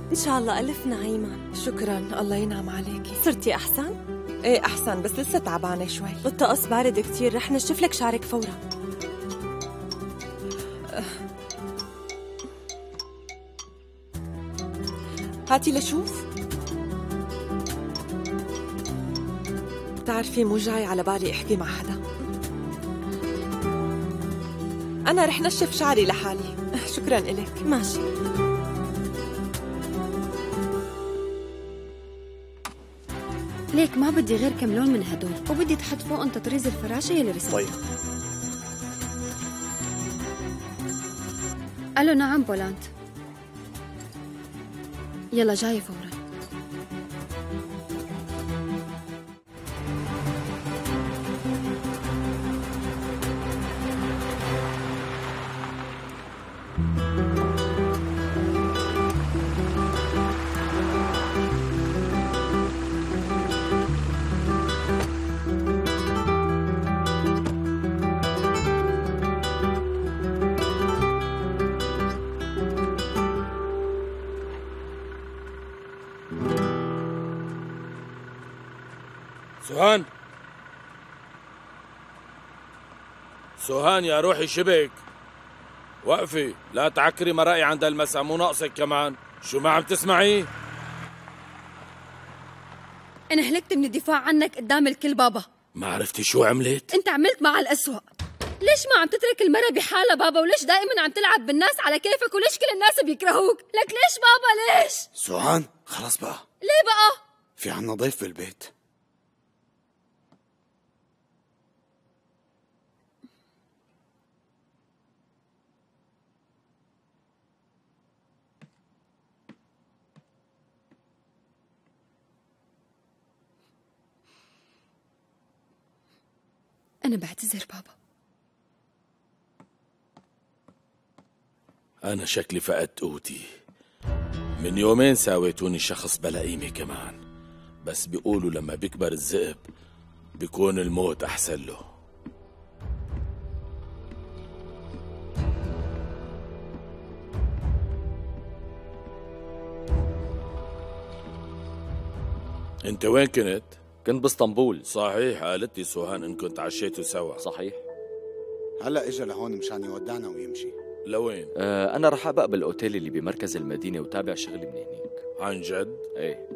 إن شاء الله ألف نعيمة. شكراً، الله ينعم عليكي. صرتي أحسن؟ إيه أحسن، بس لسه تعبانة شوي. الطقس بارد كتير، رح نشف لك شعرك فورا. هاتي لشوف. بتعرفي مو جاي على بالي احكي مع حدا. أنا رح نشف شعري لحالي. شكراً إلك. ماشي. ليك ما بدي غير كم لون من هدول، وبدي تحط فوقهم تطريز الفراشة يلي رسمتها. طيب. ألو نعم بولانت. يلا جاي فورا. سوهان، سوهان يا روحي شبك وقفي، لا تعكري مرائي عند المساء، مو ناقصك كمان. شو ما عم تسمعي؟ أنا هلكت من الدفاع عنك قدام الكل بابا. ما عرفتي شو عملت؟ أنت عملت مع الأسوأ. ليش ما عم تترك المرة بحالها بابا؟ وليش دائما عم تلعب بالناس على كيفك؟ وليش كل الناس بيكرهوك؟ لك ليش بابا ليش؟ سوهان خلاص بقى. ليه بقى؟ في عنا ضيف بالبيت. أنا بعتذر بابا. أنا شكلي فقدت قوتي. من يومين ساويتوني شخص بلا قيمة كمان، بس بيقولوا لما بيكبر الذئب بيكون الموت أحسن له. انت وين كنت؟ كنت باسطنبول. صحيح، قالت لي سوهان انكم تعشيتوا سوا. صحيح. هلا اجى لهون مشان يودعنا ويمشي. لوين؟ أنا رح أبقى بالأوتيل اللي بمركز المدينة وتابع شغلي من هنيك. عن جد؟ إيه.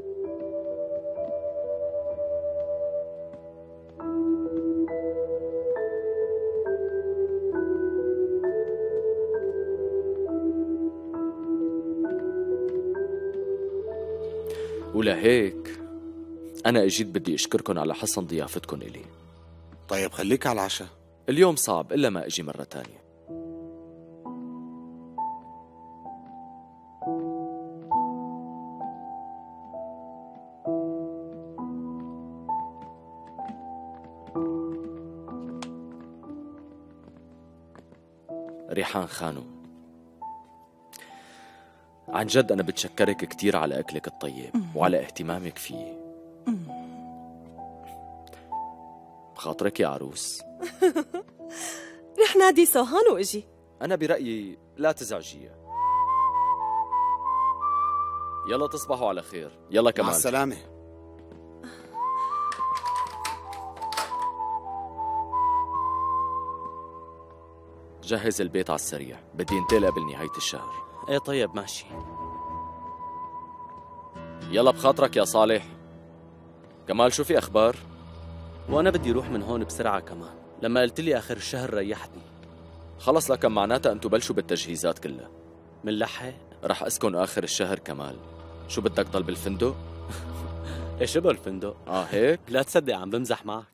ولهيك أنا أجيت بدي أشكركن على حسن ضيافتكن إلي. طيب خليك على العشاء. اليوم صعب إلا ما أجي مرة تانية. ريحان خانو، عن جد أنا بتشكرك كتير على أكلك الطيب وعلى اهتمامك فيه. بخاطرك يا عروس. رح نادي سوهان واجي. أنا برأيي لا تزعجيها. يلا تصبحوا على خير. يلا كمان. مع السلامة. جهز البيت على السريع، بدي انتقل قبل نهاية الشهر. ايه طيب ماشي. يلا بخاطرك يا صالح. كمال شو في أخبار؟ وانا بدي اروح من هون بسرعة كمان، لما قلت لي آخر الشهر ريحتني. خلص لكن معناتها أنتوا بلشوا بالتجهيزات كلها. منلحق؟ رح أسكن آخر الشهر كمال. شو بدك ضل بالفندق؟ ايه شبه الفندق. هيك؟ لا تصدق عم بمزح معك.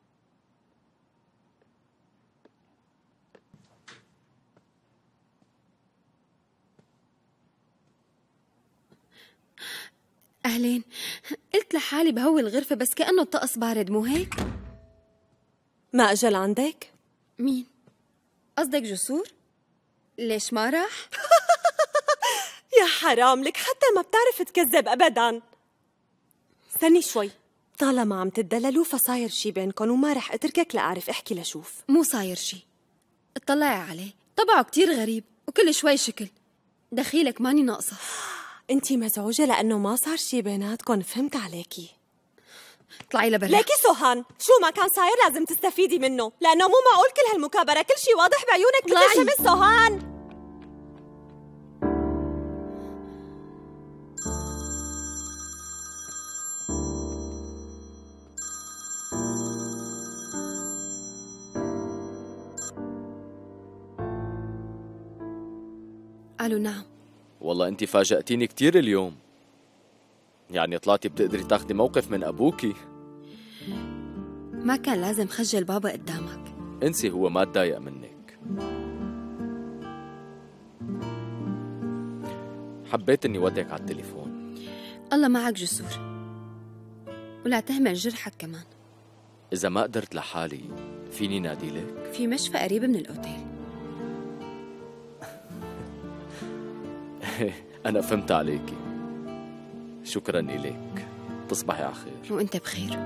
أهلين. قلت لحالي بهوي الغرفة بس كأنه الطقس بارد، مو هيك؟ ما أجل عندك؟ مين؟ قصدك جسور؟ ليش ما راح؟ يا حرام لك، حتى ما بتعرف تكذب أبداً. استني شوي، طالما عم تدللوا فصاير شي بينكم وما رح أتركك لأعرف. احكي لشوف. مو صاير شي. اطلعي عليه، طبعه كتير غريب وكل شوي شكل. دخيلك ماني ناقصة. انتي مزعوجة لأنه ما صار شي بيناتكم، فهمت عليكي. اطلعي لبرا. ليكي سوهان، شو ما كان صاير لازم تستفيدي منه، لأنه مو معقول كل هالمكابرة، كل شي واضح بعيونك مثل الشمس. سوهان قالوا نعم. والله انت فاجأتيني كتير اليوم. يعني طلعتي بتقدري تاخدي موقف من ابوكي. ما كان لازم خجل بابا قدامك. انسي، هو ما تضايق منك. حبيت اني ودعك على التليفون. الله معك جسور، ولا تهمل جرحك كمان. اذا ما قدرت لحالي فيني ناديلك؟ في مشفى قريب من الاوتيل. انا فهمت عليكي. شكرا إليك. تصبحي على خير. وانت بخير.